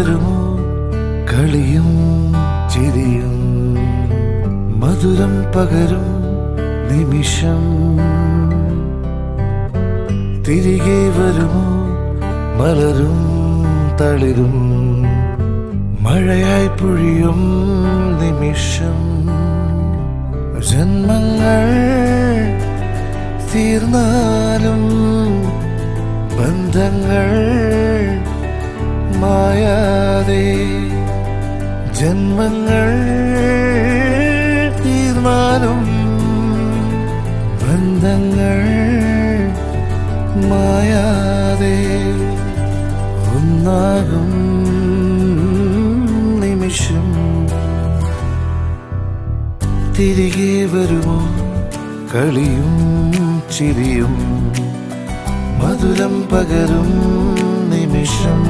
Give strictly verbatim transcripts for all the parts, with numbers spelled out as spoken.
വരുമോ കളിയും ചിരിയും മധുരം പകരും നിമിഷം തിരികെ വരുമോ മലരും തളിരും മഴയായി പൊഴിയും നിമിഷം ജന്മങ്ങൾ തീർന്നാലും ബന്ധങ്ങൾ മായാതെ ജന്മങ്ങൾ തീർന്നാലും ബന്ധങ്ങൾ മായാതെ ഒന്നാകും നിമിഷം തിരികെ വരുമോ കളിയും ചിരിയും മധുരം പകരും നിമിഷം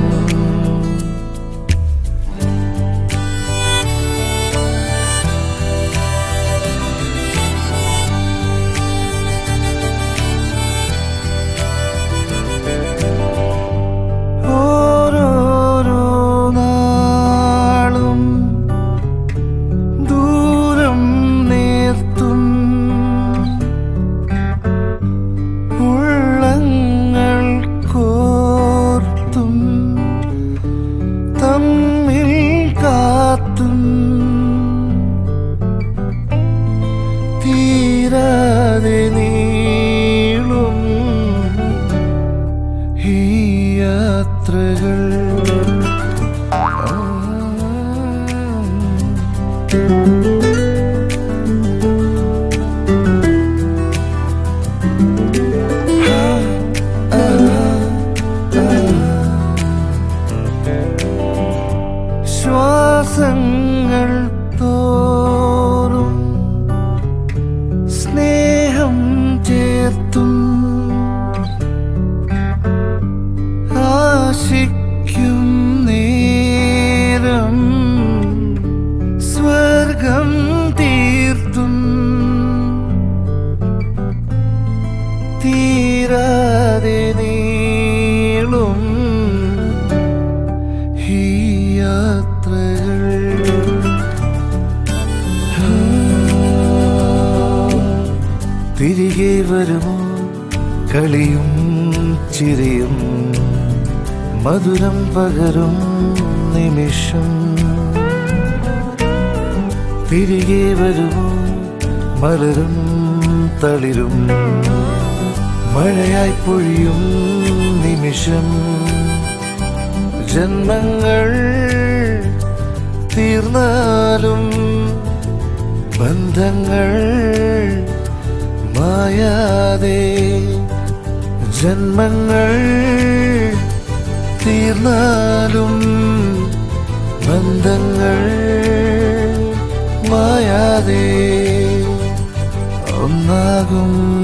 തീരാതെ നീളും ഈ യാത്രകൾ ശ്വാസങ്ങൾ തോറും സ്നേഹം ചേർത്തും ആശിക്കും നേരം സ്വർഗം തീർത്തും തീരാതെ നീളും ഈ യാത്രകൾ തിരികെ വരുമോ കളിയും ചിരിയും മധുരം പകരും നിമിഷം തിരികെ വരുമോ മലരും തളിരും മഴയായി പൊഴിയും നിമിഷം ജന്മങ്ങൾ തീർന്നാലും ബന്ധങ്ങൾ മായാതെ ജന്മങ്ങൾ തീർന്നാലും ബന്ധങ്ങൾ മായാതെ ഒന്നാകും